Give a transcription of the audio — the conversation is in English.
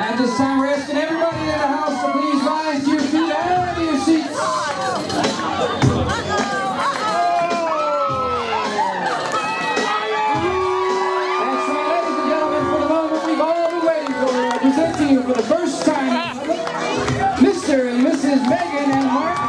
At this time, we're asking everybody in the house to please rise to your feet and have your seats. That's right, ladies and gentlemen, for the moment we've all been waiting for, presenting you for the first time, Mr. and Mrs. Megan and Mark.